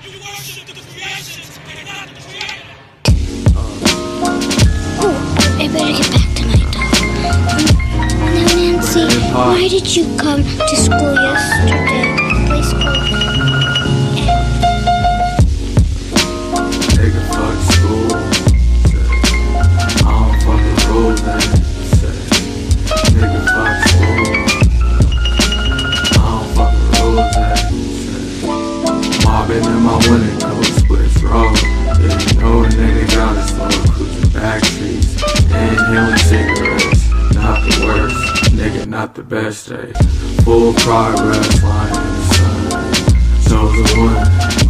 I better get back tonight, though. Now, Nancy, why did you come to school yesterday? Play school. Nigga, fuck school. I don't fuck with rules, nigga, fuck school. I don't fuck with rules, mobbing in my winning coat, split road. Yeah, you know a nigga got his flow, cruising back streets, inhaling cigarettes. Not the worst, nigga, not the best, full progress, lying in the sun. Chosen one.